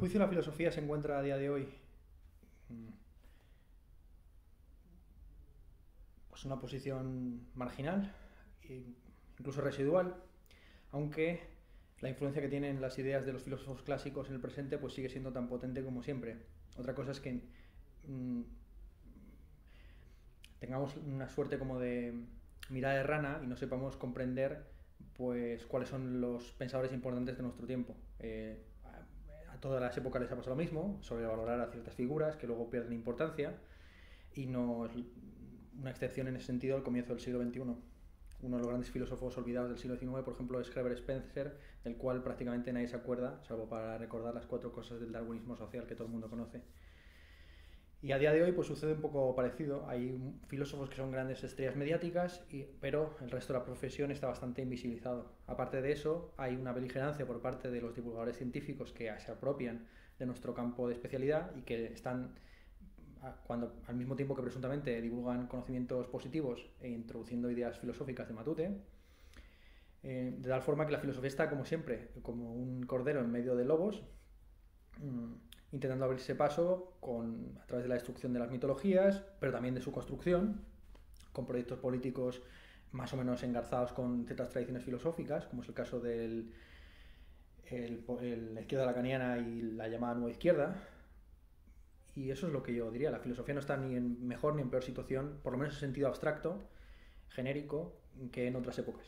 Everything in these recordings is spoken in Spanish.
juicio, la filosofía se encuentra a día de hoy mm, pues en una posición marginal, e incluso residual, aunque la influencia que tienen las ideas de los filósofos clásicos en el presente pues sigue siendo tan potente como siempre. Otra cosa es que mm, tengamos una suerte como de mirada de rana y no sepamos comprender pues cuáles son los pensadores importantes de nuestro tiempo. A todas las épocas les ha pasado lo mismo, sobrevalorar a ciertas figuras que luego pierden importancia, y no es una excepción en ese sentido el comienzo del siglo XXI. Uno de los grandes filósofos olvidados del siglo XIX, por ejemplo, es Herbert Spencer, del cual prácticamente nadie se acuerda, salvo para recordar las 4 cosas del darwinismo social que todo el mundo conoce. Y a día de hoy pues sucede un poco parecido. Hay filósofos que son grandes estrellas mediáticas, pero el resto de la profesión está bastante invisibilizado. Aparte de eso, hay una beligerancia por parte de los divulgadores científicos que se apropian de nuestro campo de especialidad y que están, cuando al mismo tiempo que presuntamente divulgan conocimientos positivos e introduciendo ideas filosóficas de matute, de tal forma que la filosofía está, como siempre, como un cordero en medio de lobos, intentando abrirse paso a través de la destrucción de las mitologías, pero también de su construcción, con proyectos políticos más o menos engarzados con ciertas tradiciones filosóficas, como es el caso de la izquierda lacaniana y la llamada nueva izquierda. Y eso es lo que yo diría. La filosofía no está ni en mejor ni en peor situación, por lo menos en sentido abstracto, genérico, que en otras épocas.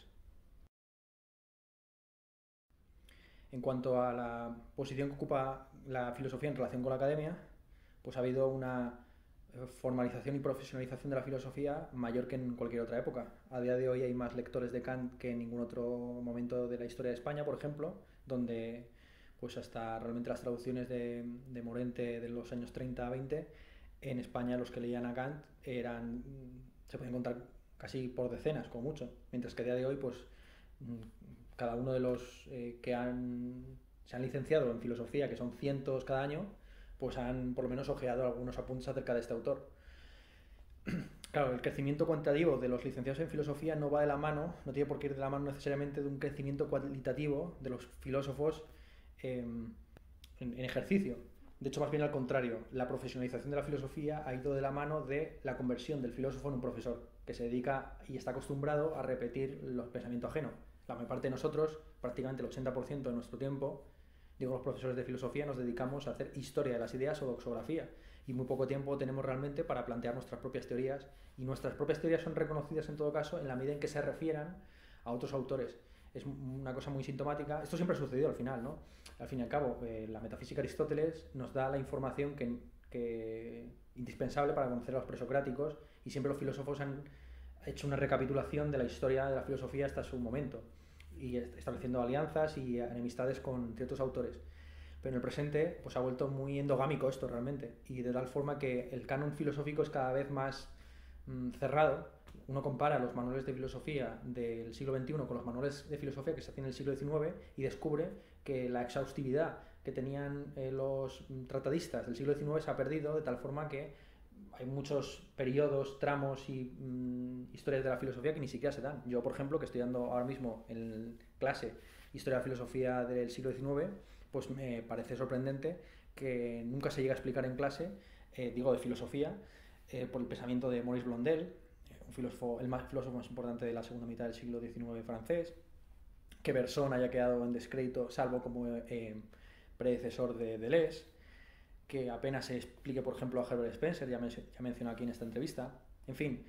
En cuanto a la posición que ocupa la filosofía en relación con la academia, pues ha habido una formalización y profesionalización de la filosofía mayor que en cualquier otra época. A día de hoy hay más lectores de Kant que en ningún otro momento de la historia de España, por ejemplo, donde pues hasta realmente las traducciones de Morente de los años 30 a 20, en España los que leían a Kant se pueden contar casi por decenas, como mucho, mientras que a día de hoy pues cada uno de los se han licenciado en filosofía, que son cientos cada año, pues han por lo menos ojeado algunos apuntes acerca de este autor. Claro, el crecimiento cuantitativo de los licenciados en filosofía no va de la mano, no tiene por qué ir de la mano necesariamente de un crecimiento cualitativo de los filósofos en ejercicio. De hecho, más bien al contrario, la profesionalización de la filosofía ha ido de la mano de la conversión del filósofo en un profesor, que se dedica y está acostumbrado a repetir los pensamientos ajenos. La mayor parte de nosotros, prácticamente el 80% de nuestro tiempo, digo los profesores de filosofía, nos dedicamos a hacer historia de las ideas o doxografía, y muy poco tiempo tenemos realmente para plantear nuestras propias teorías, y nuestras propias teorías son reconocidas en todo caso en la medida en que se refieran a otros autores. Es una cosa muy sintomática. Esto siempre ha sucedido al final, ¿no? Al fin y al cabo, la metafísica de Aristóteles nos da la información indispensable para conocer a los presocráticos, y siempre los filósofos han hecho una recapitulación de la historia de la filosofía hasta su momento, y estableciendo alianzas y enemistades con ciertos autores. Pero en el presente pues ha vuelto muy endogámico esto realmente, y de tal forma que el canon filosófico es cada vez más cerrado. Uno compara los manuales de filosofía del siglo XXI con los manuales de filosofía que se hacían en el siglo XIX y descubre que la exhaustividad que tenían los tratadistas del siglo XIX se ha perdido, de tal forma que hay muchos periodos, tramos y historias de la filosofía que ni siquiera se dan. Yo, por ejemplo, que estoy dando ahora mismo en clase Historia de la Filosofía del siglo XIX, pues me parece sorprendente que nunca se llegue a explicar en clase, digo de filosofía, por el pensamiento de Maurice Blondel, un filósofo, filósofo más importante de la segunda mitad del siglo XIX francés, que Bergson haya quedado en descrédito, salvo como predecesor de Deleuze, que apenas se explique, por ejemplo, a Herbert Spencer, ya mencionado aquí en esta entrevista. En fin,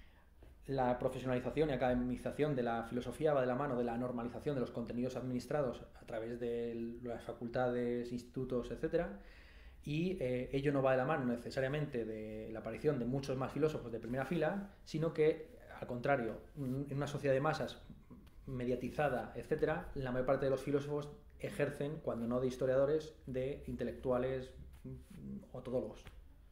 la profesionalización y academización de la filosofía va de la mano de la normalización de los contenidos administrados a través de las facultades, institutos, etcétera, y ello no va de la mano necesariamente de la aparición de muchos más filósofos de primera fila, sino que, al contrario, en una sociedad de masas mediatizada, etcétera, la mayor parte de los filósofos ejercen, cuando no de historiadores, de intelectuales o todólogos.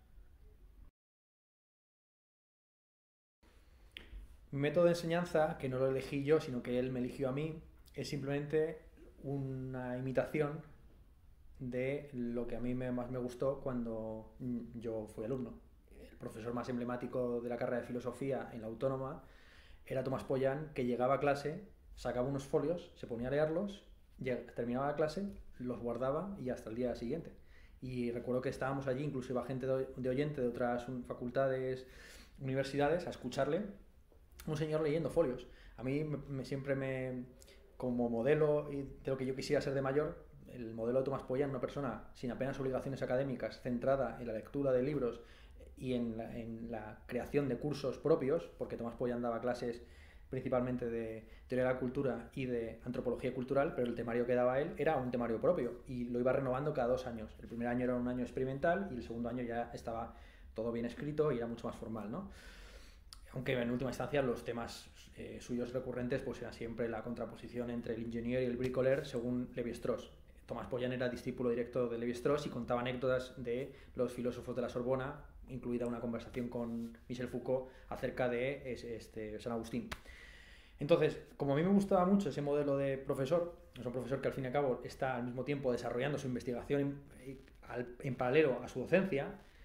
Mi método de enseñanza, que no lo elegí yo, sino que él me eligió a mí, es simplemente una imitación de lo que a mí más me gustó cuando yo fui alumno. El profesor más emblemático de la carrera de filosofía en la Autónoma era Tomás Pollán, que llegaba a clase, sacaba unos folios, se ponía a leerlos, terminaba la clase, los guardaba y hasta el día siguiente. Y recuerdo que estábamos allí, incluso iba gente de oyente de otras facultades, universidades, a escucharle, un señor leyendo folios. A mí siempre como modelo de lo que yo quisiera ser de mayor, el modelo de Tomás Pollán, una persona sin apenas obligaciones académicas, centrada en la lectura de libros y en la creación de cursos propios, porque Tomás Pollán daba clases principalmente de teoría de la cultura y de antropología cultural, pero el temario que daba él era un temario propio y lo iba renovando cada 2 años. El primer año era un año experimental y el segundo año ya estaba todo bien escrito y era mucho más formal, ¿no? Aunque en última instancia los temas suyos recurrentes pues eran siempre la contraposición entre el ingeniero y el bricoleur según Lévi-Strauss. Tomás Pollán era discípulo directo de Lévi-Strauss y contaba anécdotas de los filósofos de la Sorbona, incluida una conversación con Michel Foucault acerca de San Agustín. Entonces, como a mí me gustaba mucho ese modelo de profesor, es un profesor que al fin y al cabo está al mismo tiempo desarrollando su investigación en paralelo a su docencia,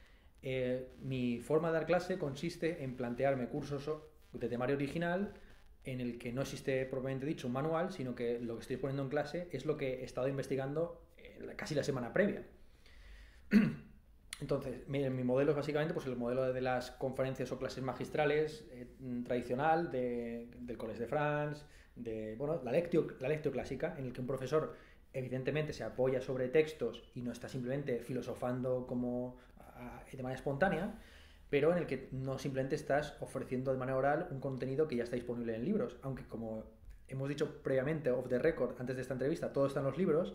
mi forma de dar clase consiste en plantearme cursos de temario original en el que no existe propiamente dicho un manual, sino que lo que estoy poniendo en clase es lo que he estado investigando casi la semana previa. Entonces, mi modelo es básicamente pues, el modelo de las conferencias o clases magistrales tradicional del Collège de France, la lectio clásica, en el que un profesor evidentemente se apoya sobre textos y no está simplemente filosofando de manera espontánea, pero en el que no simplemente estás ofreciendo de manera oral un contenido que ya está disponible en libros, aunque como hemos dicho previamente, off the record, antes de esta entrevista, todo está en los libros.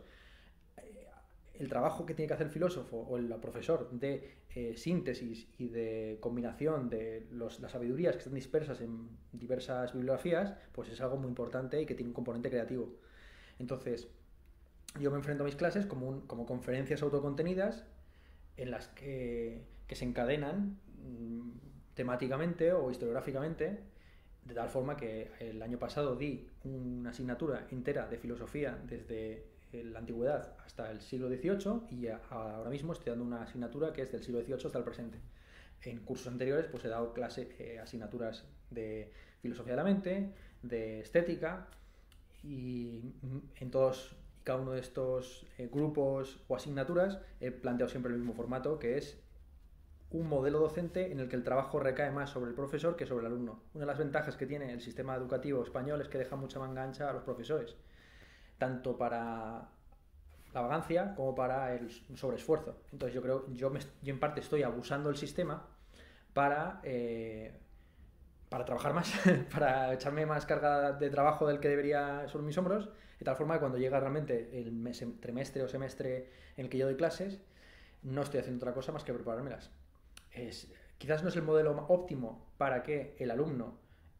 El trabajo que tiene que hacer el filósofo o el profesor de síntesis y de combinación de las sabidurías que están dispersas en diversas bibliografías, pues es algo muy importante y que tiene un componente creativo. Entonces, yo me enfrento a mis clases como conferencias autocontenidas en las que se encadenan temáticamente o historiográficamente, de tal forma que el año pasado di una asignatura entera de filosofía desde la antigüedad hasta el siglo XVIII y ahora mismo estoy dando una asignatura que es del siglo XVIII hasta el presente. En cursos anteriores pues he dado asignaturas de filosofía de la mente, de estética, y en todos y cada uno de estos grupos o asignaturas he planteado siempre el mismo formato, que es un modelo docente en el que el trabajo recae más sobre el profesor que sobre el alumno. Una de las ventajas que tiene el sistema educativo español es que deja mucha manga ancha a los profesores, tanto para la vagancia como para el sobreesfuerzo. Entonces yo en parte estoy abusando del sistema para trabajar más, para echarme más carga de trabajo del que debería sobre mis hombros, de tal forma que cuando llega realmente el trimestre o semestre en el que yo doy clases, no estoy haciendo otra cosa más que preparármelas. Quizás no es el modelo óptimo para que el alumno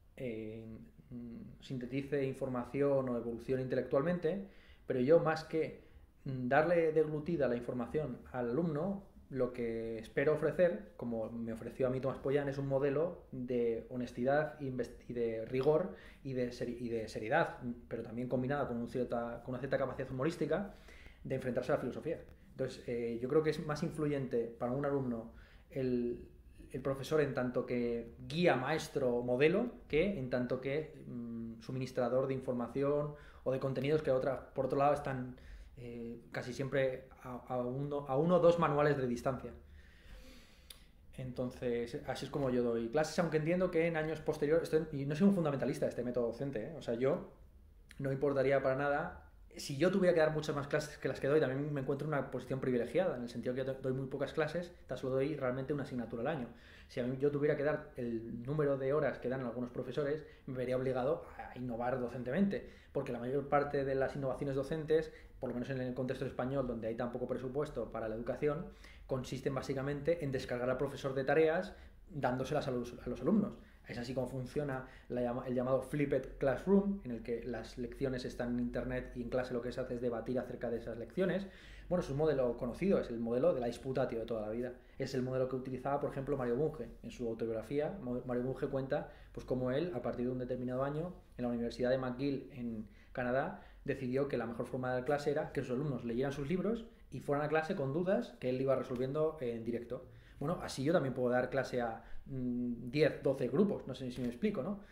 sintetice información o evolucione intelectualmente, pero yo más que darle deglutida la información al alumno, lo que espero ofrecer, como me ofreció a mí Tomás Pollán, es un modelo de honestidad y de rigor y de seriedad, pero también combinada con una cierta capacidad humorística de enfrentarse a la filosofía. Entonces, yo creo que es más influyente para un alumno el profesor en tanto que guía, maestro, modelo, que en tanto que suministrador de información o de contenidos que por otro lado están casi siempre a uno o dos manuales de distancia. Entonces, así es como yo doy clases, aunque entiendo que en años posteriores, y no soy un fundamentalista de este método docente, o sea, yo no importaría para nada. Si yo tuviera que dar muchas más clases que las que doy, también me encuentro en una posición privilegiada, en el sentido que doy muy pocas clases, tan solo doy realmente una asignatura al año. Si a mí yo tuviera que dar el número de horas que dan algunos profesores, me vería obligado a innovar docentemente, porque la mayor parte de las innovaciones docentes, por lo menos en el contexto español, donde hay tan poco presupuesto para la educación, consisten básicamente en descargar al profesor de tareas dándoselas a los alumnos. Es así como funciona el llamado Flipped Classroom, en el que las lecciones están en internet y en clase lo que se hace es debatir acerca de esas lecciones. Bueno, es un modelo conocido, es el modelo de la disputatio de toda la vida. Es el modelo que utilizaba, por ejemplo, Mario Bunge. En su autobiografía, Mario Bunge cuenta pues cómo él, a partir de un determinado año, en la Universidad de McGill en Canadá, decidió que la mejor forma de dar clase era que sus alumnos leyeran sus libros y fueran a clase con dudas que él iba resolviendo en directo. Bueno, así yo también puedo dar clase a 10, 12 grupos, no sé si me explico, ¿no?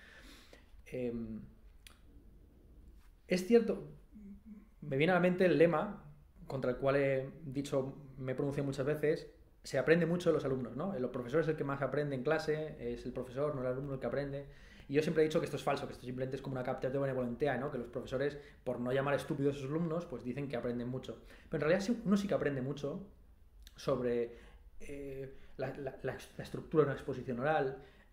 Es cierto, me viene a la mente el lema contra el cual me he pronunciado muchas veces, se aprende mucho de los alumnos, ¿no? El profesor es el que más aprende en clase, es el profesor, no el alumno el que aprende. Y yo siempre he dicho que esto es falso, que esto simplemente es como una captación de benevolentea, ¿no? Que los profesores, por no llamar estúpidos a sus alumnos, pues dicen que aprenden mucho. Pero en realidad uno sí que aprende mucho sobre la estructura de una exposición oral,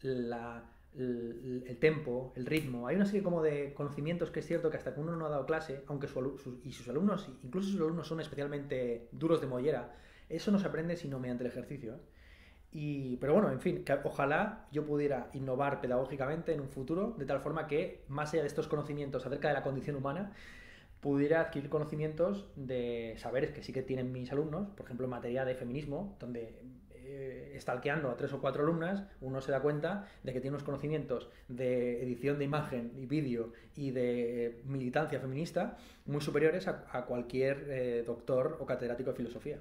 el tempo, el ritmo. Hay una serie como de conocimientos que es cierto que hasta que uno no ha dado clase, aunque sus alumnos, incluso sus alumnos son especialmente duros de mollera, eso no se aprende sino mediante el ejercicio, ¿eh? Pero bueno, en fin, que ojalá yo pudiera innovar pedagógicamente en un futuro, de tal forma que, más allá de estos conocimientos acerca de la condición humana, pudiera adquirir conocimientos de saberes que sí que tienen mis alumnos, por ejemplo en materia de feminismo, donde stalkeando a 3 o 4 alumnas, uno se da cuenta de que tiene unos conocimientos de edición de imagen y vídeo y de militancia feminista muy superiores a cualquier doctor o catedrático de filosofía.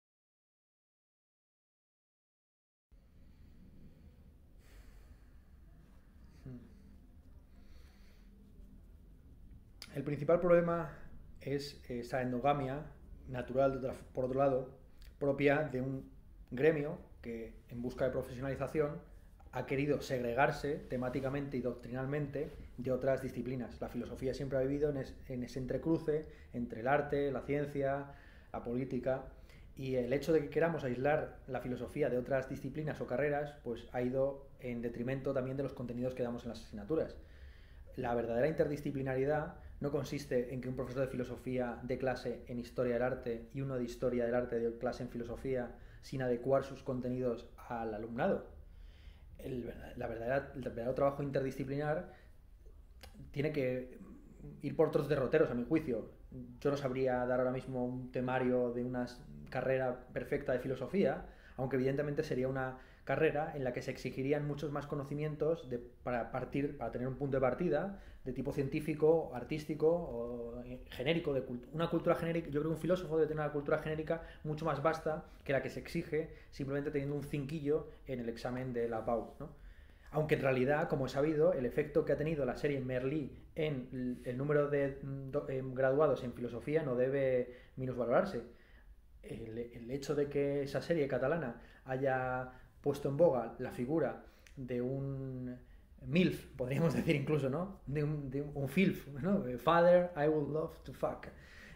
El principal problema es esa endogamia natural, por otro lado, propia de un gremio que, en busca de profesionalización, ha querido segregarse temáticamente y doctrinalmente de otras disciplinas. La filosofía siempre ha vivido en ese entrecruce entre el arte, la ciencia, la política, y el hecho de que queramos aislar la filosofía de otras disciplinas o carreras, pues ha ido en detrimento también de los contenidos que damos en las asignaturas. La verdadera interdisciplinariedad no consiste en que un profesor de filosofía dé clase en historia del arte y uno de historia del arte dé clase en filosofía sin adecuar sus contenidos al alumnado. El verdadero trabajo interdisciplinar tiene que ir por otros derroteros, a mi juicio. Yo no sabría dar ahora mismo un temario de una carrera perfecta de filosofía, aunque evidentemente sería una carrera en la que se exigirían muchos más conocimientos para tener un punto de partida de tipo científico, artístico o genérico, una cultura genérica. Yo creo que un filósofo debe tener una cultura genérica mucho más vasta que la que se exige simplemente teniendo un cinquillo en el examen de la PAU, ¿no? Aunque en realidad, como he sabido, el efecto que ha tenido la serie Merlí en el número de graduados en filosofía no debe minusvalorarse. El hecho de que esa serie catalana haya puesto en boga la figura de un MILF, podríamos decir incluso, ¿no? De un FILF, ¿no? Father, I would love to fuck.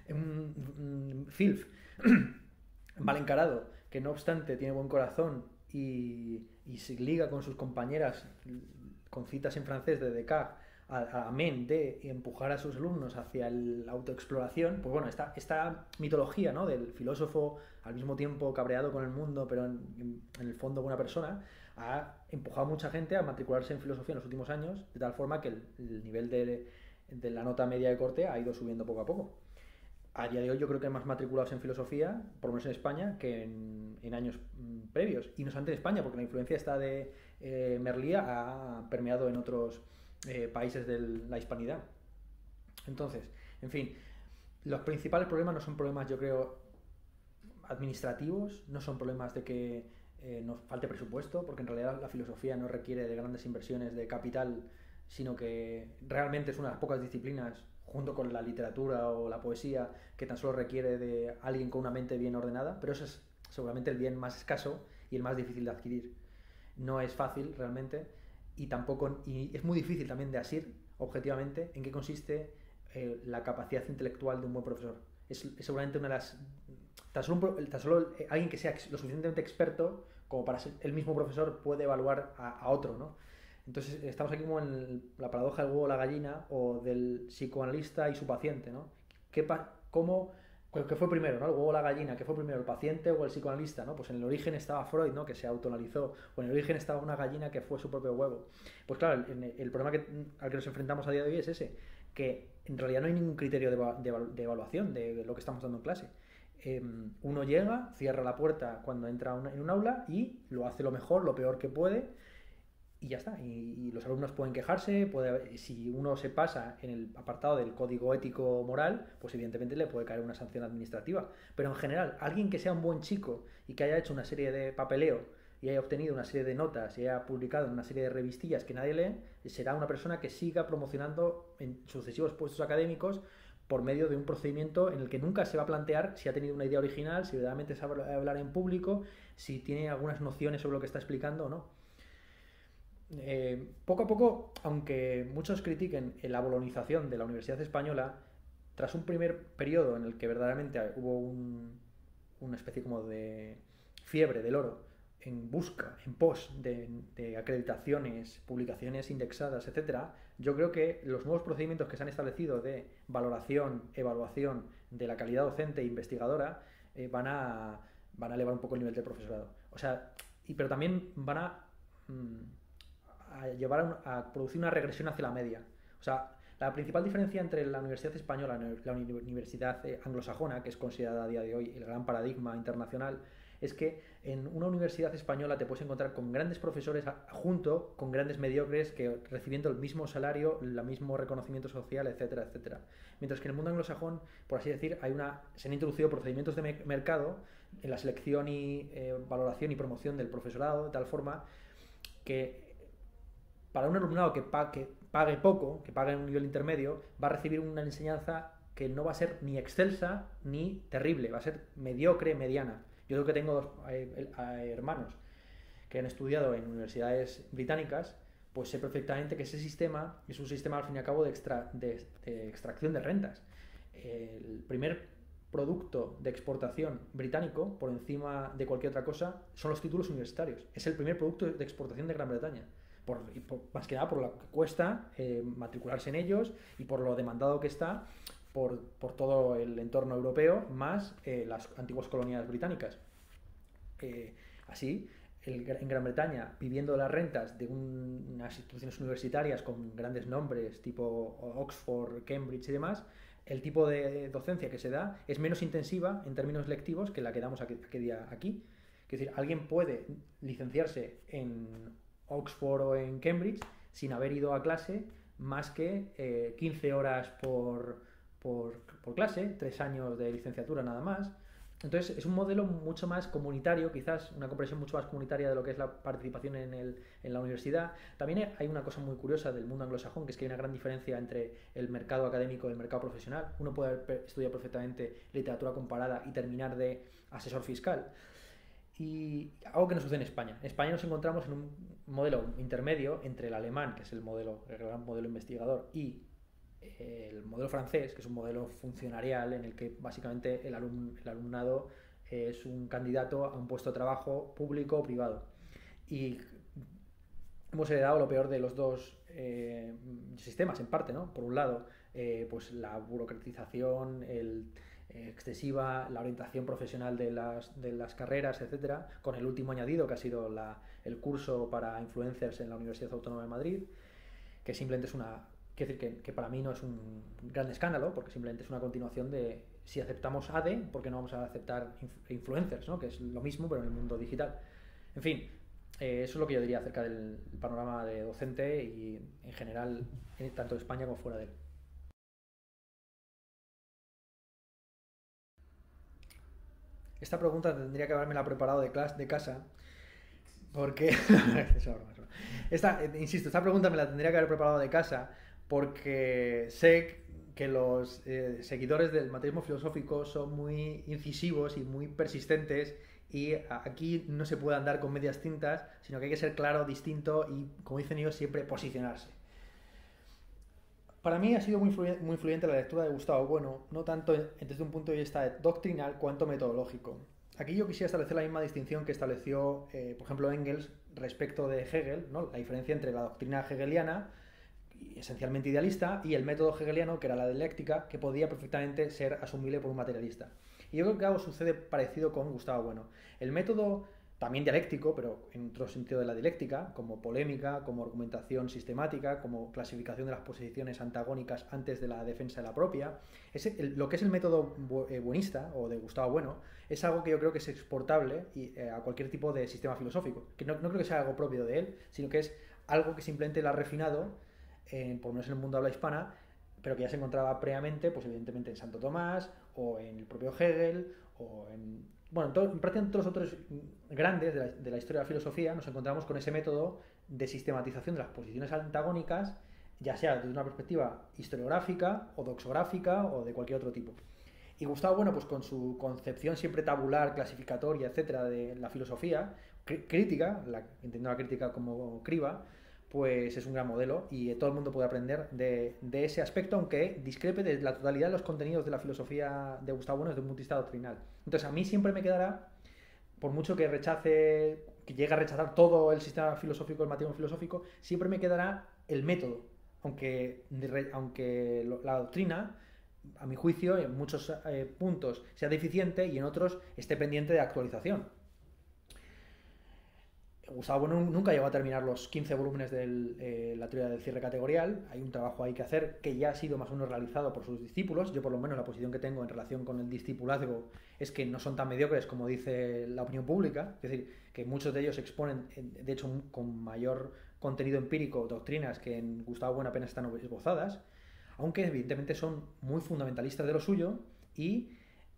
Un FILF mal encarado, que no obstante tiene buen corazón y se liga con sus compañeras con citas en francés de Descartes amén de empujar a sus alumnos hacia la autoexploración, pues bueno, esta mitología, ¿no?, del filósofo al mismo tiempo cabreado con el mundo, pero en el fondo buena persona, ha empujado a mucha gente a matricularse en filosofía en los últimos años, de tal forma que el nivel de la nota media de corte ha ido subiendo poco a poco. A día de hoy yo creo que hay más matriculados en filosofía, por lo menos en España, que en años previos. Y no solamente en España, porque la influencia esta de Merlí ha permeado en otros países de la hispanidad. Entonces, en fin, los principales problemas no son problemas, yo creo, administrativos, no son problemas de que nos falte presupuesto, porque en realidad la filosofía no requiere de grandes inversiones de capital, sino que realmente es una de las pocas disciplinas, junto con la literatura o la poesía, que tan solo requiere de alguien con una mente bien ordenada, pero eso es seguramente el bien más escaso y el más difícil de adquirir. No es fácil realmente y es muy difícil también de asir objetivamente en qué consiste la capacidad intelectual de un buen profesor. Es seguramente una de las... Tan solo alguien que sea lo suficientemente experto como para ser el mismo profesor puede evaluar a otro, ¿no? Entonces estamos aquí como en la paradoja del huevo o la gallina o del psicoanalista y su paciente, ¿no? ¿Qué fue primero, ¿no? El huevo o la gallina, ¿qué fue primero, el paciente o el psicoanalista, ¿no? Pues en el origen estaba Freud, ¿no?, que se autoanalizó, o en el origen estaba una gallina que fue su propio huevo. Pues claro, el problema al que nos enfrentamos a día de hoy es ese, que en realidad no hay ningún criterio de evaluación de lo que estamos dando en clase. Uno llega, cierra la puerta cuando entra en un aula y lo hace lo mejor, lo peor que puede, y ya está. Y los alumnos pueden quejarse, si uno se pasa en el apartado del código ético moral, pues evidentemente le puede caer una sanción administrativa. Pero en general, alguien que sea un buen chico y que haya hecho una serie de papeleo y haya obtenido una serie de notas y haya publicado en una serie de revistillas que nadie lee, será una persona que siga promocionando en sucesivos puestos académicos por medio de un procedimiento en el que nunca se va a plantear si ha tenido una idea original, si verdaderamente sabe hablar en público, si tiene algunas nociones sobre lo que está explicando o no. Poco a poco, aunque muchos critiquen la bolonización de la Universidad Española, tras un primer periodo en el que verdaderamente hubo una especie como de fiebre del oro en busca, en pos de acreditaciones, publicaciones indexadas, etcétera, yo creo que los nuevos procedimientos que se han establecido de valoración, evaluación de la calidad docente e investigadora van a elevar un poco el nivel del profesorado. O sea, pero también van a llevar a producir una regresión hacia la media. O sea, la principal diferencia entre la Universidad Española y la Universidad anglosajona, que es considerada a día de hoy el gran paradigma internacional, es que en una universidad española te puedes encontrar con grandes profesores junto con grandes mediocres que recibiendo el mismo salario, el mismo reconocimiento social, etcétera, etcétera. Mientras que en el mundo anglosajón, por así decir, se han introducido procedimientos de mercado en la selección y valoración y promoción del profesorado, de tal forma que para un alumnado que pague poco, que pague en un nivel intermedio, va a recibir una enseñanza que no va a ser ni excelsa ni terrible, va a ser mediocre, mediana. Yo creo que tengo dos hermanos que han estudiado en universidades británicas, pues sé perfectamente que ese sistema es un sistema al fin y al cabo de extracción de rentas. El primer producto de exportación británico, por encima de cualquier otra cosa, son los títulos universitarios. Es el primer producto de exportación de Gran Bretaña. Más que nada por lo que cuesta matricularse en ellos y por lo demandado que está por todo el entorno europeo, más las antiguas colonias británicas. Así, en Gran Bretaña, viviendo las rentas de unas instituciones universitarias con grandes nombres, tipo Oxford, Cambridge y demás, el tipo de docencia que se da es menos intensiva en términos lectivos que la que damos aquí. Es decir, alguien puede licenciarse en Oxford o en Cambridge sin haber ido a clase más que 15 horas por clase, 3 años de licenciatura nada más. Entonces es un modelo mucho más comunitario, quizás una comprensión mucho más comunitaria de lo que es la participación en la universidad. También hay una cosa muy curiosa del mundo anglosajón, que es que hay una gran diferencia entre el mercado académico y el mercado profesional. Uno puede estudiar perfectamente literatura comparada y terminar de asesor fiscal. Y algo que no sucede en España. En España nos encontramos en un modelo intermedio entre el alemán, que es el gran modelo investigador, y el modelo francés, que es un modelo funcionarial en el que básicamente el alumnado es un candidato a un puesto de trabajo público o privado. Y hemos heredado lo peor de los dos sistemas, en parte, ¿no? Por un lado, pues la burocratización, excesiva, la orientación profesional de las carreras, etcétera, con el último añadido que ha sido el curso para influencers en la Universidad Autónoma de Madrid, que simplemente es quiero decir que para mí no es un gran escándalo, porque simplemente es una continuación de si aceptamos ADE, ¿por qué no vamos a aceptar influencers, ¿no? Que es lo mismo pero en el mundo digital? En fin, eso es lo que yo diría acerca del panorama de docente y en general tanto en España como fuera de él. Esta pregunta tendría que haberme preparado de casa, porque insisto, esta pregunta me la tendría que haber preparado de casa porque sé que los seguidores del materialismo filosófico son muy incisivos y muy persistentes y aquí no se puede andar con medias tintas, sino que hay que ser claro, distinto y, como dicen ellos, siempre posicionarse. Para mí ha sido muy influyente la lectura de Gustavo Bueno, no tanto desde un punto de vista doctrinal cuanto metodológico. Aquí yo quisiera establecer la misma distinción que estableció, por ejemplo, Engels respecto de Hegel, ¿no? La diferencia entre la doctrina hegeliana, esencialmente idealista, y el método hegeliano, que era la dialéctica, que podía perfectamente ser asumible por un materialista. Y yo creo que algo sucede parecido con Gustavo Bueno. El método, también dialéctico, pero en otro sentido de la dialéctica, como polémica, como argumentación sistemática, como clasificación de las posiciones antagónicas antes de la defensa de la propia, lo que es el método buenista, o de Gustavo Bueno, es algo que yo creo que es exportable a cualquier tipo de sistema filosófico. Que no creo que sea algo propio de él, sino que es algo que simplemente lo ha refinado, por lo menos en el mundo habla hispana, pero que ya se encontraba previamente, pues evidentemente en Santo Tomás, o en el propio Hegel, o en prácticamente todos los autores grandes de la historia de la filosofía nos encontramos con ese método de sistematización de las posiciones antagónicas ya sea desde una perspectiva historiográfica o doxográfica o de cualquier otro tipo. Y Gustavo Bueno, pues con su concepción siempre tabular, clasificatoria, etcétera, de la filosofía, crítica, entendiendo la crítica como criba, pues es un gran modelo y todo el mundo puede aprender de ese aspecto, aunque discrepe de la totalidad de los contenidos de la filosofía de Gustavo Bueno desde un punto de vista doctrinal. Entonces, a mí siempre me quedará, por mucho que rechace, que llegue a rechazar todo el sistema filosófico, el materialismo filosófico, siempre me quedará el método, aunque la doctrina, a mi juicio, en muchos puntos sea deficiente y en otros esté pendiente de actualización. Gustavo Bueno nunca llegó a terminar los 15 volúmenes de la teoría del cierre categorial. Hay un trabajo ahí que hacer que ya ha sido más o menos realizado por sus discípulos. Yo, por lo menos, la posición que tengo en relación con el discipulazgo es que no son tan mediocres como dice la opinión pública. Es decir, que muchos de ellos exponen, de hecho, con mayor contenido empírico, doctrinas que en Gustavo Bueno apenas están esbozadas, aunque evidentemente son muy fundamentalistas de lo suyo y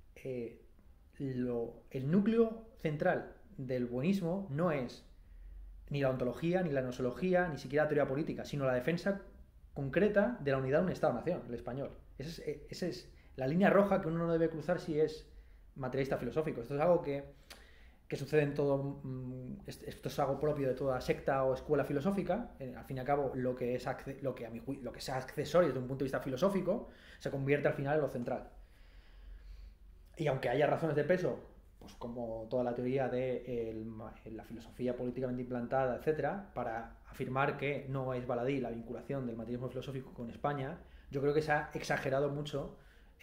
el núcleo central del buenismo no es ni la ontología, ni la nosología, ni siquiera la teoría política, sino la defensa concreta de la unidad de un Estado-nación, el español. Esa es la línea roja que uno no debe cruzar si es materialista filosófico. Esto es algo que sucede en todo... Esto es algo propio de toda secta o escuela filosófica. Al fin y al cabo, lo que es accesorio desde un punto de vista filosófico se convierte al final en lo central. Y aunque haya razones de peso, pues como toda la teoría de la filosofía políticamente implantada, etcétera, para afirmar que no es baladí la vinculación del materialismo filosófico con España, yo creo que se ha exagerado mucho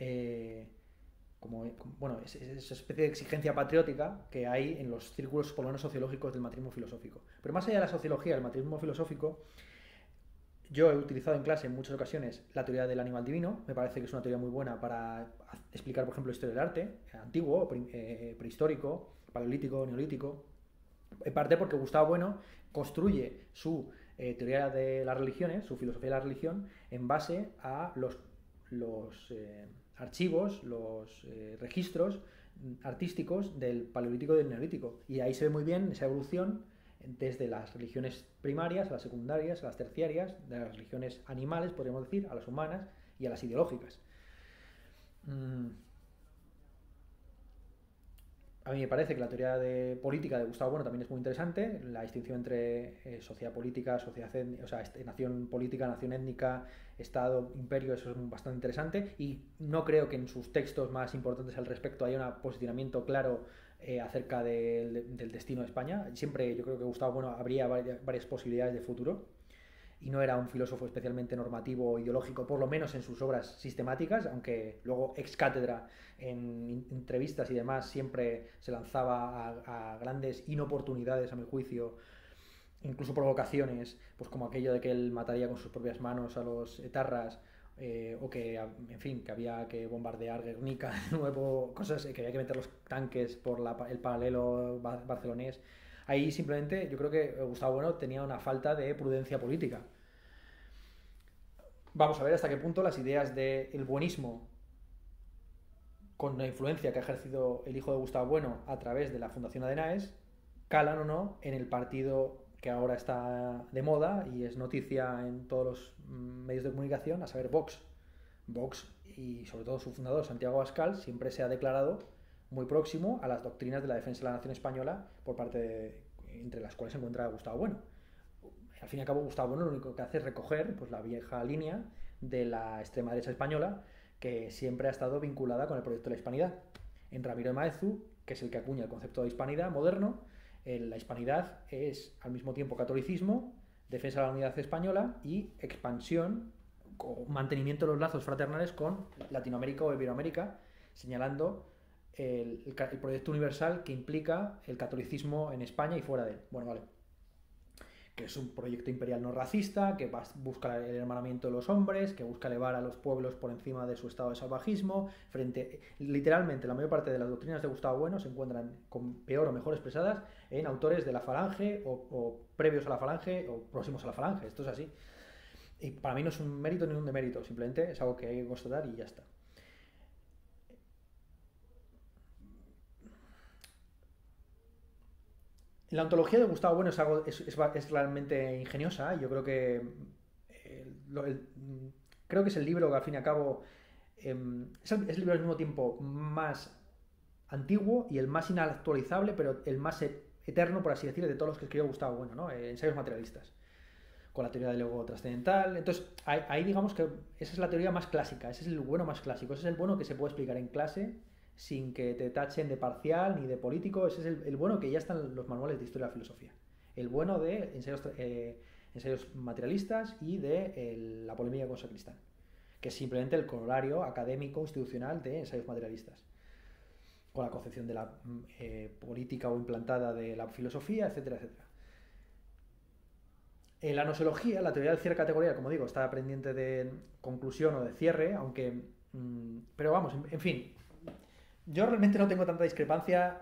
esa especie de exigencia patriótica que hay en los círculos, por lo menos sociológicos, del materialismo filosófico. Pero más allá de la sociología del materialismo filosófico, yo he utilizado en clase en muchas ocasiones la teoría del animal divino. Me parece que es una teoría muy buena para explicar, por ejemplo, la historia del arte, antiguo, prehistórico, paleolítico, neolítico. En parte porque Gustavo Bueno construye su teoría de las religiones, su filosofía de la religión, en base a los archivos, los registros artísticos del paleolítico y del neolítico. Y ahí se ve muy bien esa evolución desde las religiones primarias, a las secundarias, a las terciarias, de las religiones animales, podríamos decir, a las humanas y a las ideológicas. A mí me parece que la teoría política de Gustavo Bueno también es muy interesante, la distinción entre sociedad política, nación política, nación étnica, Estado, imperio, eso es bastante interesante y no creo que en sus textos más importantes al respecto haya un posicionamiento claro acerca del destino de España. Siempre yo creo que Gustavo Bueno habría varias posibilidades de futuro y no era un filósofo especialmente normativo o ideológico, por lo menos en sus obras sistemáticas, aunque luego ex cátedra en entrevistas y demás siempre se lanzaba a grandes inoportunidades, a mi juicio, incluso provocaciones, pues como aquello de que él mataría con sus propias manos a los etarras, o que, en fin, que había que bombardear Guernica de nuevo, cosas que había que meter los tanques por el paralelo barcelonés. Ahí simplemente yo creo que Gustavo Bueno tenía una falta de prudencia política. Vamos a ver hasta qué punto las ideas del buenismo, con la influencia que ha ejercido el hijo de Gustavo Bueno a través de la Fundación Adenaes, calan o no en el partido que ahora está de moda y es noticia en todos los medios de comunicación, a saber, Vox. Vox y sobre todo su fundador, Santiago Abascal, siempre se ha declarado muy próximo a las doctrinas de la defensa de la nación española entre las cuales se encuentra Gustavo Bueno. Al fin y al cabo, Gustavo Bueno lo único que hace es recoger pues, la vieja línea de la extrema derecha española que siempre ha estado vinculada con el proyecto de la hispanidad. En Ramiro de Maeztu, que es el que acuña el concepto de hispanidad moderno, la hispanidad es al mismo tiempo catolicismo, defensa de la unidad española y expansión o mantenimiento de los lazos fraternales con Latinoamérica o Iberoamérica, señalando el proyecto universal que implica el catolicismo en España y fuera de él. Bueno, vale. Que es un proyecto imperial no racista, que busca el hermanamiento de los hombres, que busca elevar a los pueblos por encima de su estado de salvajismo. Literalmente, la mayor parte de las doctrinas de Gustavo Bueno se encuentran peor o mejor expresadas en autores de la Falange o previos a la Falange o próximos a la Falange. Esto es así. Y para mí no es un mérito ni un demérito, simplemente es algo que hay que constatar y ya está. La ontología de Gustavo Bueno es realmente ingeniosa y yo creo que creo que es el libro que al fin y al cabo es el libro al mismo tiempo más antiguo y el más inactualizable, pero el más eterno, por así decirlo, de todos los que escribió Gustavo Bueno, ¿no? Ensayos materialistas, con la teoría del ego trascendental. Entonces, ahí digamos que esa es la teoría más clásica, ese es el bueno más clásico, ese es el bueno que se puede explicar en clase sin que te tachen de parcial ni de político, ese es el bueno que ya está en los manuales de historia de la filosofía. El bueno de ensayos materialistas y de la polémica con Sacristán, que es simplemente el corolario académico institucional de ensayos materialistas, con la concepción de la política o implantada de la filosofía, etcétera, etcétera. La nosología, la teoría del cierre categorial, como digo, está pendiente de conclusión o de cierre, aunque... pero vamos, en fin, yo realmente no tengo tanta discrepancia.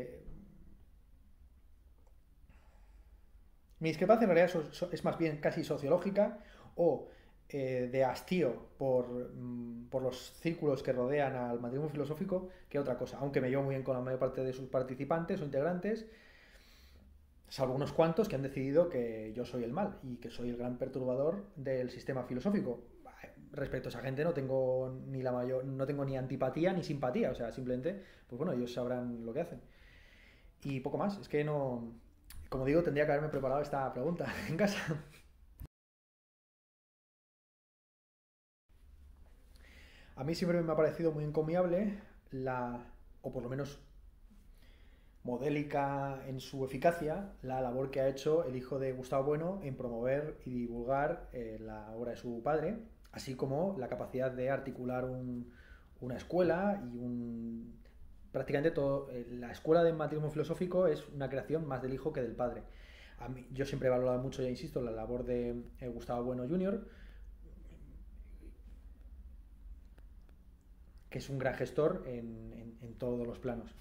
Mi discrepancia en realidad es más bien casi sociológica o de hastío por los círculos que rodean al materialismo filosófico que otra cosa, aunque me llevo muy bien con la mayor parte de sus participantes o integrantes, salvo unos cuantos que han decidido que yo soy el mal y que soy el gran perturbador del sistema filosófico. Respecto a esa gente no tengo no tengo ni antipatía ni simpatía, o sea, simplemente, pues bueno, ellos sabrán lo que hacen. Y poco más, es que no, como digo, tendría que haberme preparado esta pregunta en casa. A mí siempre me ha parecido muy encomiable o por lo menos modélica en su eficacia, la labor que ha hecho el hijo de Gustavo Bueno en promover y divulgar la obra de su padre, así como la capacidad de articular una escuela y prácticamente todo. La escuela de materialismo filosófico es una creación más del hijo que del padre. Yo siempre he valorado mucho, ya insisto, la labor de Gustavo Bueno Jr., que es un gran gestor en todos los planos.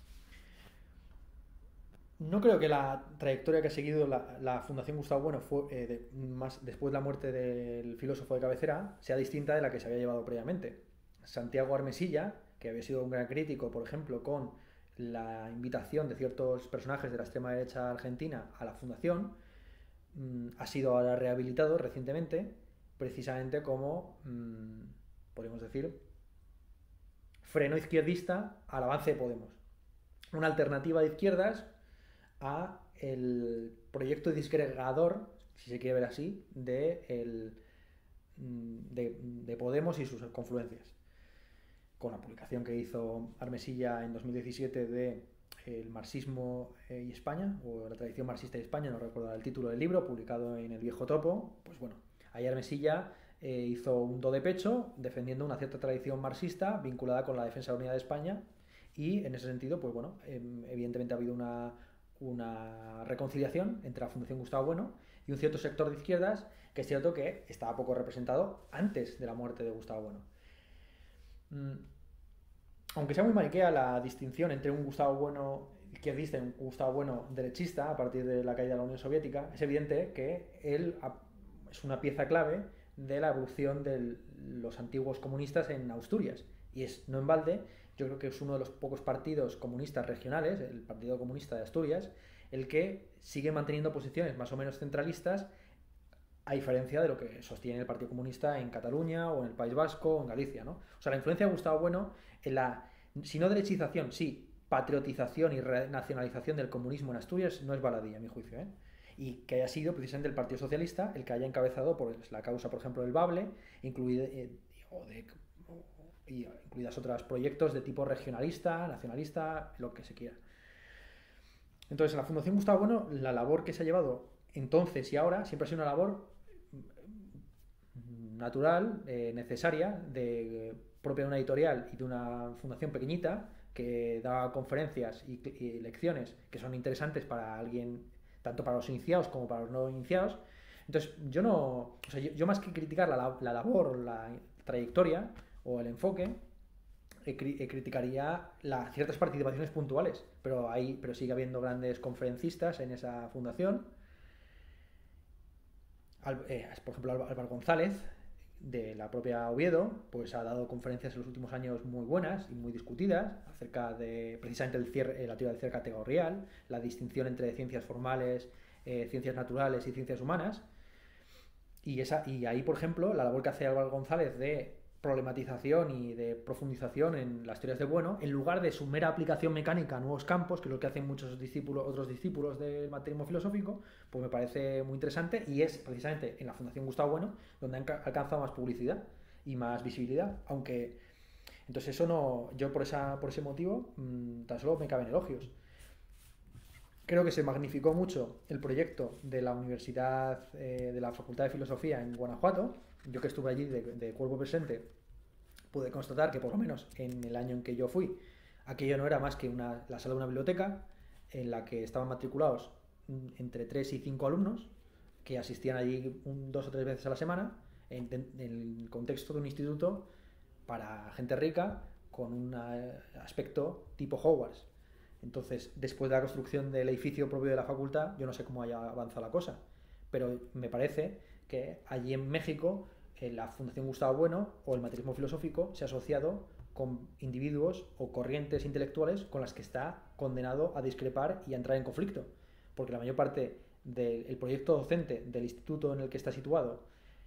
No creo que la trayectoria que ha seguido la Fundación Gustavo Bueno más después de la muerte del filósofo de cabecera sea distinta de la que se había llevado previamente. Santiago Armesilla, que había sido un gran crítico, por ejemplo, con la invitación de ciertos personajes de la extrema derecha argentina a la fundación, ha sido ahora rehabilitado recientemente, precisamente como, podríamos decir, freno izquierdista al avance de Podemos. Una alternativa de izquierdas a el proyecto disgregador, si se quiere ver así, de Podemos y sus confluencias. Con la publicación que hizo Armesilla en 2017 de El marxismo y España, o la tradición marxista de España, no recuerdo el título del libro, publicado en El Viejo Topo, pues bueno, ahí Armesilla hizo un do de pecho defendiendo una cierta tradición marxista vinculada con la defensa de la unidad de España, y en ese sentido, pues bueno, evidentemente ha habido una reconciliación entre la Fundación Gustavo Bueno y un cierto sector de izquierdas que es cierto que estaba poco representado antes de la muerte de Gustavo Bueno. Aunque sea muy mariquea la distinción entre un Gustavo Bueno izquierdista y un Gustavo Bueno derechista a partir de la caída de la Unión Soviética, es evidente que él es una pieza clave de la evolución de los antiguos comunistas en Asturias, y es no en balde. Yo creo que es uno de los pocos partidos comunistas regionales, el Partido Comunista de Asturias, el que sigue manteniendo posiciones más o menos centralistas, a diferencia de lo que sostiene el Partido Comunista en Cataluña o en el País Vasco o en Galicia, ¿no? O sea, la influencia de Gustavo Bueno en si no derechización, sí, patriotización y renacionalización del comunismo en Asturias no es baladí, a mi juicio, ¿eh? Y que haya sido precisamente el Partido Socialista el que haya encabezado la causa, por ejemplo, del Bable, incluidas otros proyectos de tipo regionalista, nacionalista, lo que se quiera. Entonces, en la Fundación Gustavo Bueno, la labor que se ha llevado entonces y ahora siempre ha sido una labor natural, necesaria, propia de una editorial y de una fundación pequeñita que da conferencias y lecciones que son interesantes para alguien, tanto para los iniciados como para los no iniciados. Entonces, yo más que criticar la labor, la trayectoria o el enfoque, criticaría ciertas participaciones puntuales, pero sigue habiendo grandes conferencistas en esa fundación. Por ejemplo, Álvaro González, de la propia Oviedo, pues ha dado conferencias en los últimos años muy buenas y muy discutidas acerca de precisamente la teoría del cierre categorial, la distinción entre ciencias formales, ciencias naturales y ciencias humanas. Y ahí, por ejemplo, la labor que hace Álvaro González de problematización y de profundización en las teorías de bueno, en lugar de su mera aplicación mecánica a nuevos campos, que es lo que hacen muchos discípulos, otros discípulos del materialismo filosófico, pues me parece muy interesante y es precisamente en la Fundación Gustavo Bueno donde han alcanzado más publicidad y más visibilidad, aunque entonces eso no, yo por ese motivo tan solo me caben elogios. Creo que se magnificó mucho el proyecto de la Universidad, de la Facultad de Filosofía en Guanajuato. Yo que estuve allí de cuerpo presente, pude constatar que por lo menos en el año en que yo fui, aquello no era más que la sala de una biblioteca en la que estaban matriculados entre 3 y 5 alumnos que asistían allí 2 o 3 veces a la semana en el contexto de un instituto para gente rica con un aspecto tipo Hogwarts. Entonces, después de la construcción del edificio propio de la facultad, yo no sé cómo haya avanzado la cosa, pero me parece que allí en México la Fundación Gustavo Bueno o el materialismo filosófico se ha asociado con individuos o corrientes intelectuales con las que está condenado a discrepar y a entrar en conflicto, porque la mayor parte del proyecto docente del instituto en el que está situado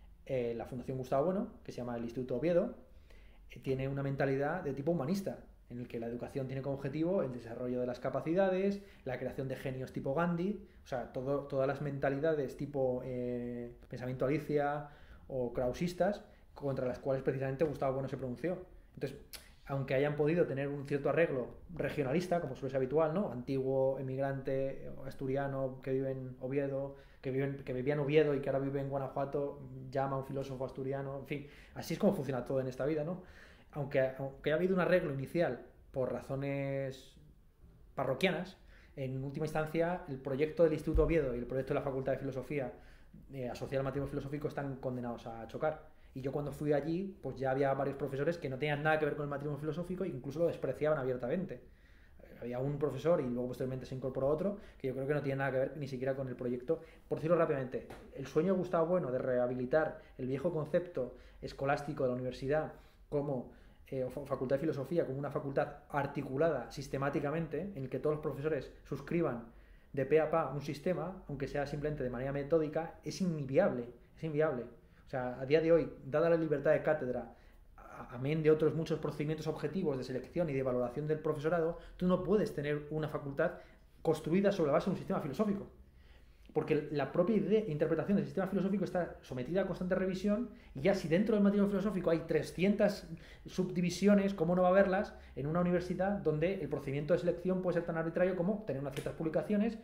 la Fundación Gustavo Bueno, que se llama el Instituto Oviedo, tiene una mentalidad de tipo humanista, en el que la educación tiene como objetivo el desarrollo de las capacidades, la creación de genios tipo Gandhi, o sea, todas las mentalidades tipo pensamiento Alicia o krausistas, contra las cuales precisamente Gustavo Bueno se pronunció. Entonces, aunque hayan podido tener un cierto arreglo regionalista, como suele ser habitual, ¿no? Antiguo emigrante asturiano que vive en Oviedo, que vivía en Oviedo y que ahora vive en Guanajuato, llama a un filósofo asturiano, en fin, así es como funciona todo en esta vida, ¿no? Aunque ha habido un arreglo inicial por razones parroquianas, en última instancia el proyecto del Instituto Oviedo y el proyecto de la Facultad de Filosofía asociado al matrimonio filosófico están condenados a chocar. Y yo cuando fui allí, pues ya había varios profesores que no tenían nada que ver con el matrimonio filosófico e incluso lo despreciaban abiertamente. Había un profesor y luego posteriormente se incorporó otro que yo creo que no tiene nada que ver ni siquiera con el proyecto. Por decirlo rápidamente, el sueño de Gustavo Bueno de rehabilitar el viejo concepto escolástico de la universidad como facultad de filosofía, como una facultad articulada sistemáticamente, en el que todos los profesores suscriban de pe a pa un sistema, aunque sea simplemente de manera metódica, es inviable, es inviable. O sea, a día de hoy, dada la libertad de cátedra, amén de otros muchos procedimientos objetivos de selección y de valoración del profesorado, tú no puedes tener una facultad construida sobre la base de un sistema filosófico. Porque la propia interpretación del sistema filosófico está sometida a constante revisión y ya si dentro del material filosófico hay 300 subdivisiones, ¿cómo no va a haberlas en una universidad donde el procedimiento de selección puede ser tan arbitrario como tener unas ciertas publicaciones,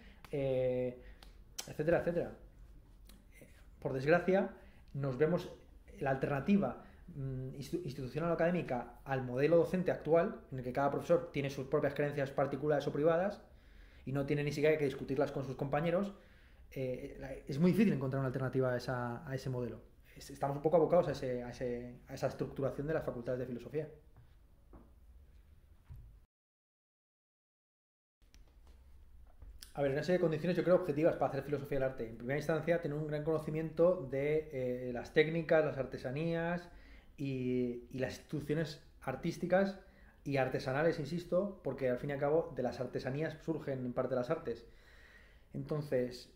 etcétera, etcétera? Por desgracia, nos vemos la alternativa institucional o académica al modelo docente actual, en el que cada profesor tiene sus propias creencias particulares o privadas y no tiene ni siquiera que discutirlas con sus compañeros. Es muy difícil encontrar una alternativa a ese modelo. Estamos un poco abocados a esa estructuración de las facultades de filosofía. A ver, una serie de condiciones yo creo objetivas para hacer filosofía del arte. En primera instancia, tener un gran conocimiento de las técnicas, las artesanías y las instituciones artísticas y artesanales, insisto, porque al fin y al cabo de las artesanías surgen en parte las artes. Entonces,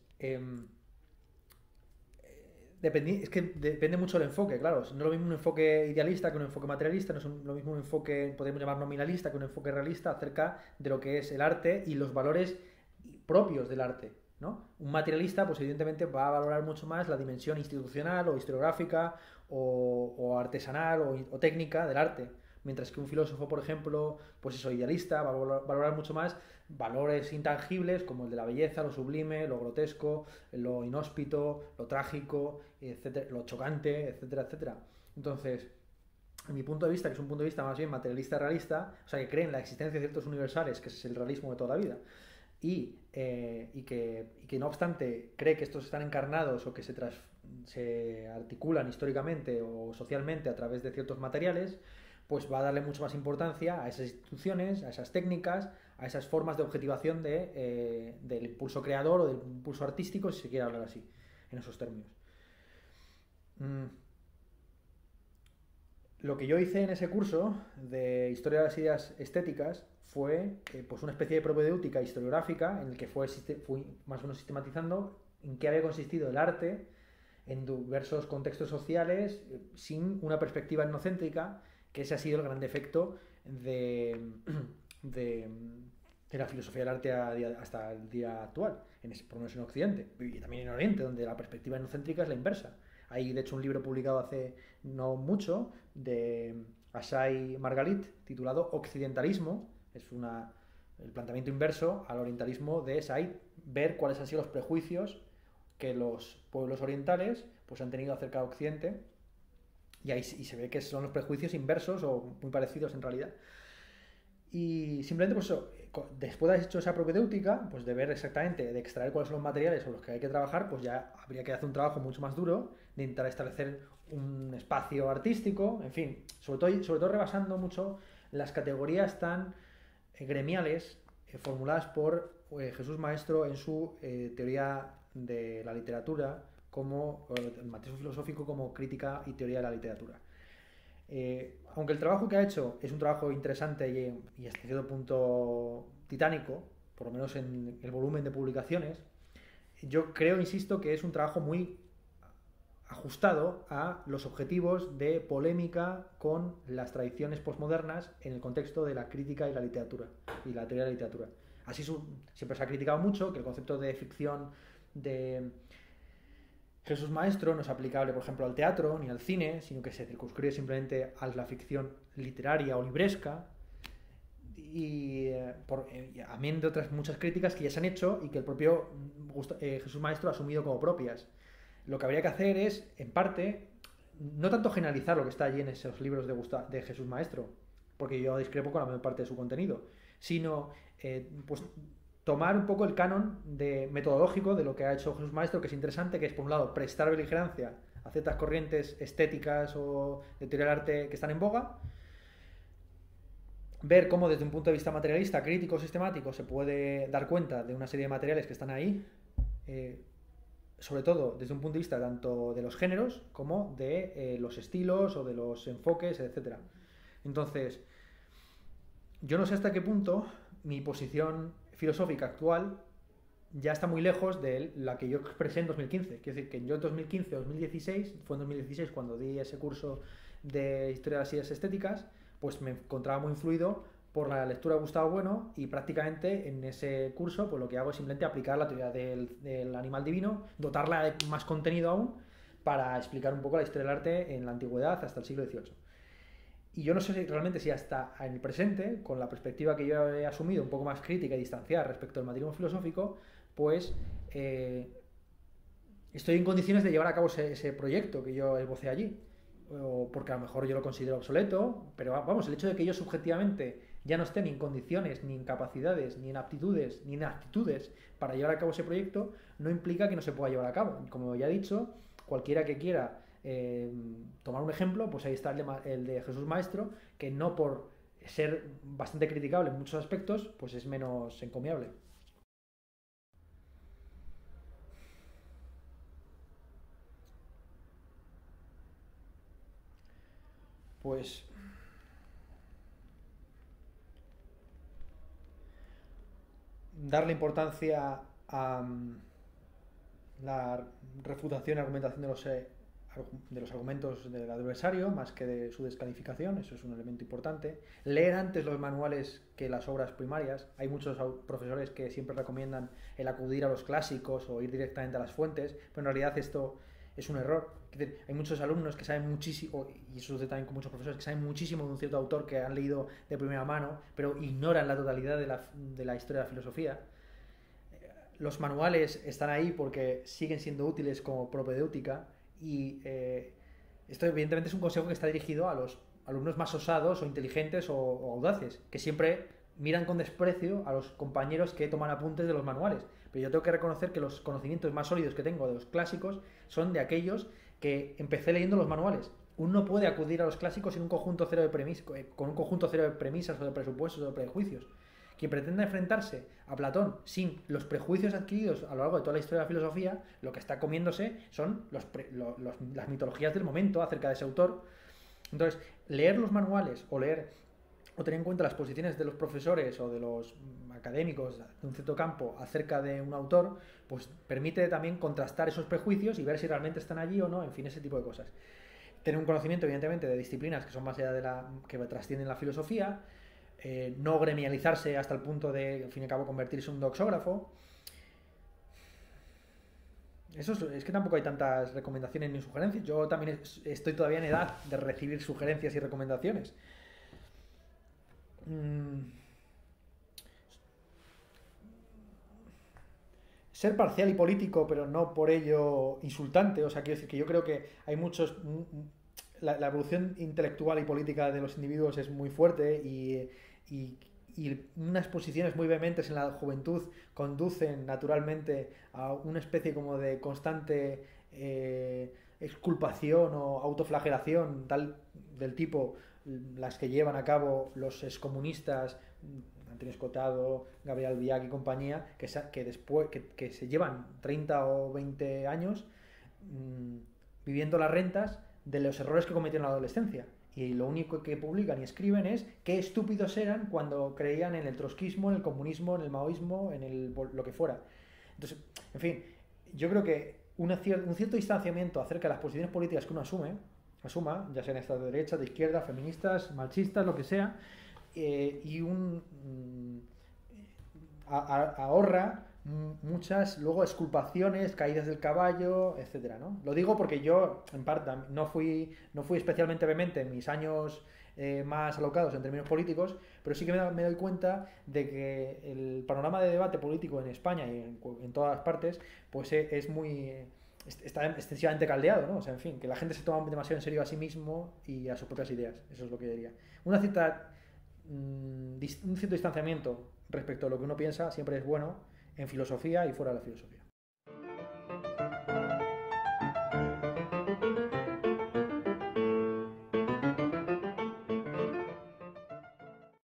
es que depende mucho del enfoque, claro. No es lo mismo un enfoque idealista que un enfoque materialista, no es lo mismo un enfoque, podemos llamar nominalista, que un enfoque realista acerca de lo que es el arte y los valores propios del arte, ¿no? Un materialista, pues evidentemente va a valorar mucho más la dimensión institucional o historiográfica o artesanal o técnica del arte. Mientras que un filósofo, por ejemplo, pues eso, idealista, va a valorar mucho más valores intangibles como el de la belleza, lo sublime, lo grotesco, lo inhóspito, lo trágico, etcétera, lo chocante, etcétera, etcétera. Entonces, en mi punto de vista, que es un punto de vista más bien materialista realista, o sea, que cree en la existencia de ciertos universales, que es el realismo de toda la vida, y que no obstante cree que estos están encarnados o que se articulan históricamente o socialmente a través de ciertos materiales, pues va a darle mucho más importancia a esas instituciones, a esas técnicas, a esas formas de objetivación del impulso creador o del impulso artístico, si se quiere hablar así, en esos términos. Mm. Lo que yo hice en ese curso de Historia de las Ideas Estéticas fue pues una especie de propedéutica historiográfica en el que fui más o menos sistematizando en qué había consistido el arte en diversos contextos sociales sin una perspectiva etnocéntrica, que ese ha sido el gran defecto de, de la filosofía del arte hasta el día actual, por lo menos en Occidente y también en Oriente, donde la perspectiva etnocéntrica es la inversa. Hay de hecho un libro publicado hace no mucho de Asai Margalit titulado Occidentalismo, es el planteamiento inverso al orientalismo de Said, ver cuáles han sido los prejuicios que los pueblos orientales pues han tenido acerca de Occidente, y ahí y se ve que son los prejuicios inversos o muy parecidos en realidad. Y simplemente pues eso, después de haber hecho esa propedéutica, pues de ver exactamente, de extraer cuáles son los materiales sobre los que hay que trabajar, pues ya habría que hacer un trabajo mucho más duro de intentar establecer un espacio artístico, en fin, sobre todo rebasando mucho las categorías tan gremiales formuladas por Jesús Maestro en su teoría de la literatura, como el materialismo filosófico como crítica y teoría de la literatura. Aunque el trabajo que ha hecho es un trabajo interesante y hasta cierto punto titánico, por lo menos en el volumen de publicaciones, yo creo, insisto, que es un trabajo muy ajustado a los objetivos de polémica con las tradiciones postmodernas en el contexto de la crítica y la literatura y la teoría de la literatura. Así siempre se ha criticado mucho que el concepto de ficción de Jesús Maestro no es aplicable, por ejemplo, al teatro ni al cine, sino que se circunscribe simplemente a la ficción literaria o libresca, y amén de otras muchas críticas que ya se han hecho y que el propio Jesús Maestro ha asumido como propias. Lo que habría que hacer es, en parte, no tanto generalizar lo que está allí en esos libros de Jesús Maestro, porque yo discrepo con la mayor parte de su contenido, sino pues tomar un poco el canon metodológico de lo que ha hecho Jesús Maestro, que es interesante, que es, por un lado, prestar beligerancia a ciertas corrientes estéticas o de teoría del arte que están en boga, ver cómo desde un punto de vista materialista, crítico, sistemático, se puede dar cuenta de una serie de materiales que están ahí, sobre todo desde un punto de vista tanto de los géneros como de los estilos o de los enfoques, etc. Entonces, yo no sé hasta qué punto mi posición filosófica actual ya está muy lejos de la que yo expresé en 2015. Quiero decir que yo en 2015-2016, fue en 2016 cuando di ese curso de Historia de las Ideas Estéticas, pues me encontraba muy influido por la lectura de Gustavo Bueno, y prácticamente en ese curso pues lo que hago es simplemente aplicar la teoría del animal divino, dotarla de más contenido aún para explicar un poco la historia del arte en la antigüedad hasta el siglo XVIII. Y yo no sé realmente si hasta en el presente, con la perspectiva que yo he asumido un poco más crítica y distanciada respecto al materialismo filosófico, pues estoy en condiciones de llevar a cabo ese proyecto que yo esbocé allí. O porque a lo mejor yo lo considero obsoleto, pero vamos, el hecho de que yo subjetivamente ya no esté ni en condiciones, ni en capacidades, ni en aptitudes, ni en actitudes para llevar a cabo ese proyecto, no implica que no se pueda llevar a cabo. Como ya he dicho, cualquiera que quiera tomar un ejemplo, pues ahí está el de Jesús Maestro, que no por ser bastante criticable en muchos aspectos, pues es menos encomiable. Pues darle importancia a la refutación y argumentación de los argumentos del adversario más que de su descalificación, eso es un elemento importante. Leer antes los manuales que las obras primarias. Hay muchos profesores que siempre recomiendan el acudir a los clásicos o ir directamente a las fuentes, pero en realidad esto es un error. Es decir, hay muchos alumnos que saben muchísimo, y eso sucede también con muchos profesores, que saben muchísimo de un cierto autor que han leído de primera mano, pero ignoran la totalidad de la historia de la filosofía. Los manuales están ahí porque siguen siendo útiles como propedéutica, y esto evidentemente es un consejo que está dirigido a los alumnos más osados o inteligentes o audaces, que siempre miran con desprecio a los compañeros que toman apuntes de los manuales. Pero yo tengo que reconocer que los conocimientos más sólidos que tengo de los clásicos son de aquellos que empecé leyendo los manuales. Uno no puede acudir a los clásicos con un conjunto cero de premisas o de presupuestos o de prejuicios. Quien pretenda enfrentarse a Platón sin los prejuicios adquiridos a lo largo de toda la historia de la filosofía, lo que está comiéndose son las mitologías del momento acerca de ese autor. Entonces, leer los manuales o leer o tener en cuenta las posiciones de los profesores o de los académicos de un cierto campo acerca de un autor, pues permite también contrastar esos prejuicios y ver si realmente están allí o no, en fin, ese tipo de cosas. Tener un conocimiento, evidentemente, de disciplinas que son más allá de que trascienden la filosofía, no gremializarse hasta el punto de, al fin y al cabo, convertirse en un doxógrafo. Eso es que tampoco hay tantas recomendaciones ni sugerencias. Yo también estoy todavía en edad de recibir sugerencias y recomendaciones. Ser parcial y político, pero no por ello insultante. O sea, quiero decir que yo creo que hay muchos. La evolución intelectual y política de los individuos es muy fuerte y unas posiciones muy vehementes en la juventud conducen naturalmente a una especie como de constante exculpación o autoflagelación tal del tipo las que llevan a cabo los excomunistas Antonio Escotado, Gabriel Albiac y compañía, que se llevan 30 o 20 años viviendo las rentas de los errores que cometieron en la adolescencia. Y lo único que publican y escriben es qué estúpidos eran cuando creían en el trotskismo, en el comunismo, en el maoísmo, lo que fuera. Entonces, en fin, yo creo que un cierto distanciamiento acerca de las posiciones políticas que uno asuma, ya sean estas de derecha, de izquierda, feministas, machistas, lo que sea, y ahorra muchas luego exculpaciones, caídas del caballo, etcétera, ¿no? Lo digo porque yo, en parte, no fui especialmente vehemente en mis años más alocados en términos políticos, pero sí que me doy cuenta de que el panorama de debate político en España y en todas partes, pues es muy está excesivamente caldeado, ¿no? O sea, en fin, que la gente se toma demasiado en serio a sí mismo y a sus propias ideas. Eso es lo que yo diría. Un cierto distanciamiento respecto a lo que uno piensa siempre es bueno en filosofía y fuera de la filosofía.